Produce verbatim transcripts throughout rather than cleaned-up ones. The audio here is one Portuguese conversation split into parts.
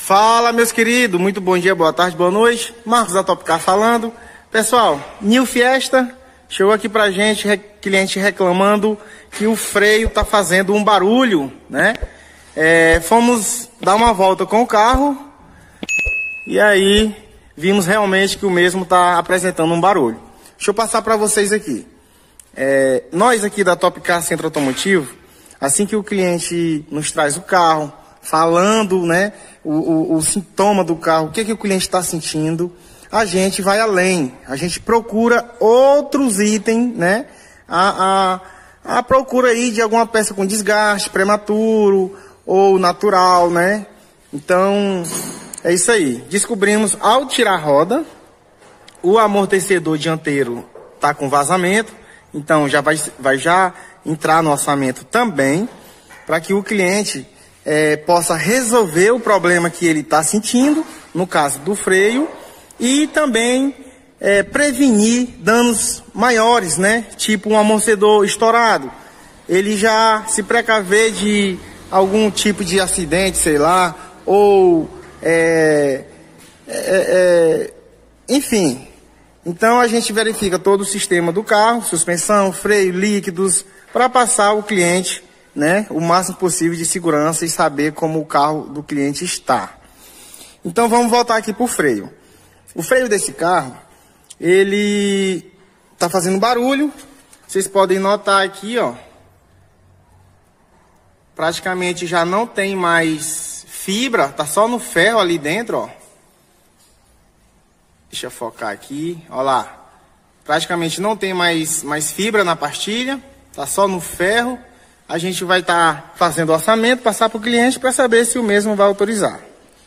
Fala, meus queridos, muito bom dia, boa tarde, boa noite. Marcos da Top Car falando. Pessoal, New Fiesta chegou aqui pra gente, re, cliente reclamando que o freio tá fazendo um barulho, né? É, fomos dar uma volta com o carro e aí vimos realmente que o mesmo tá apresentando um barulho. Deixa eu passar para vocês aqui. É, nós aqui da Top Car Centro Automotivo, assim que o cliente nos traz o carro, falando, né, o, o, o sintoma do carro, o que, que o cliente está sentindo, a gente vai além, a gente procura outros itens, né, a, a, a procura aí de alguma peça com desgaste prematuro ou natural, né, então é isso aí. Descobrimos ao tirar a roda, o amortecedor dianteiro está com vazamento, então já vai, vai já entrar no orçamento também, para que o cliente é, possa resolver o problema que ele está sentindo, no caso do freio, e também é, prevenir danos maiores, né? Tipo um amortecedor estourado. Ele já se precaver de algum tipo de acidente, sei lá, ou é, é, é, enfim. Então a gente verifica todo o sistema do carro, suspensão, freio, líquidos, para passar o cliente, né, o máximo possível de segurança e saber como o carro do cliente está. Então vamos voltar aqui para o freio. O freio desse carro, ele está fazendo barulho. Vocês podem notar aqui, ó, praticamente já não tem mais fibra, tá só no ferro ali dentro, ó. Deixa eu focar aqui, ó lá. Praticamente não tem mais, mais fibra na pastilha, tá só no ferro. A gente vai estar tá fazendo o orçamento, passar para o cliente para saber se o mesmo vai autorizar.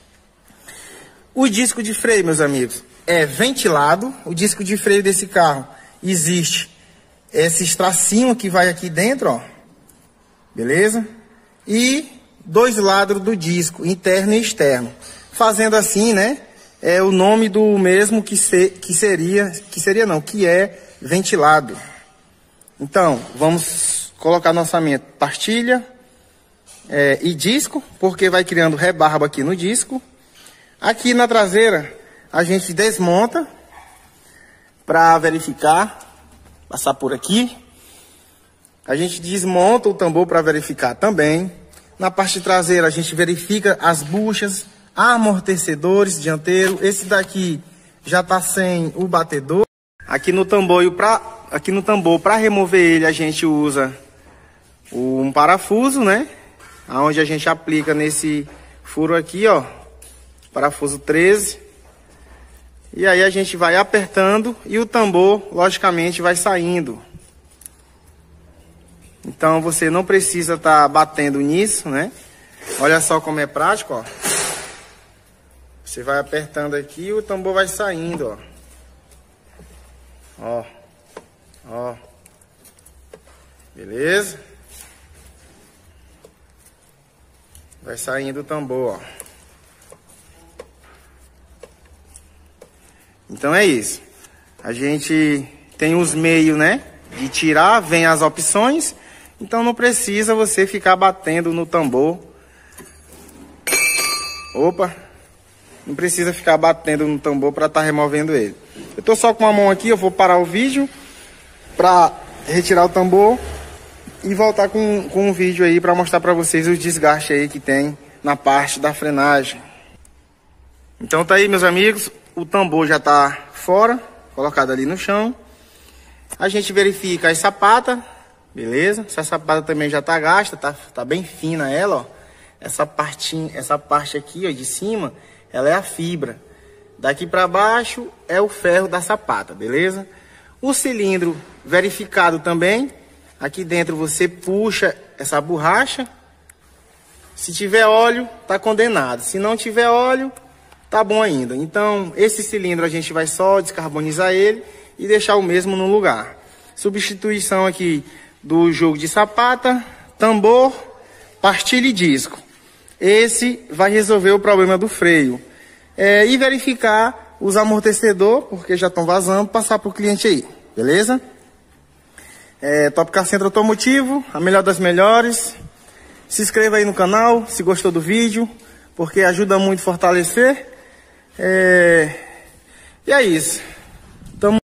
O disco de freio, meus amigos, é ventilado. O disco de freio desse carro existe esse estracinho que vai aqui dentro, ó. Beleza? E dois lados do disco, interno e externo. Fazendo assim, né? É o nome do mesmo que, se, que seria, que seria não, que é ventilado. Então, vamos colocar no orçamento pastilha é, e disco, porque vai criando rebarba aqui no disco. Aqui na traseira, a gente desmonta para verificar, passar por aqui. A gente desmonta o tambor para verificar também. Na parte traseira, a gente verifica as buchas, amortecedores dianteiro. Esse daqui já está sem o batedor. Aqui no tambor, para aqui no tambor, para remover ele, a gente usa um parafuso, né? Aonde a gente aplica nesse furo aqui, ó, parafuso treze. E aí a gente vai apertando e o tambor, logicamente, vai saindo. Então você não precisa estar tá batendo nisso, né? Olha só como é prático, ó. Você vai apertando aqui e o tambor vai saindo, ó. Ó. Ó. Beleza? Vai saindo o tambor, ó. Então é isso. A gente tem os meios, né? De tirar, vem as opções. Então não precisa você ficar batendo no tambor. Opa! Não precisa ficar batendo no tambor para estar tá removendo ele. Eu tô só com a mão aqui, eu vou parar o vídeo para retirar o tambor e voltar com, com um vídeo aí para mostrar para vocês os desgastes aí que tem na parte da frenagem. Então tá aí, meus amigos, o tambor já tá fora, colocado ali no chão. A gente verifica as sapatas, beleza? Essa sapata também já tá gasta, tá, tá bem fina ela, ó. Essa partinha, essa parte aqui, ó, de cima, ela é a fibra. Daqui para baixo é o ferro da sapata, beleza? O cilindro verificado também. Aqui dentro você puxa essa borracha. Se tiver óleo, tá condenado. Se não tiver óleo, tá bom ainda. Então, esse cilindro a gente vai só descarbonizar ele e deixar o mesmo no lugar. Substituição aqui do jogo de sapata, tambor, pastilha e disco. Esse vai resolver o problema do freio. É, e verificar os amortecedores, porque já estão vazando, passar para o cliente aí, beleza? É, Top Car Centro Automotivo, a melhor das melhores. Se inscreva aí no canal, se gostou do vídeo. porque ajuda muito a fortalecer. É... E é isso.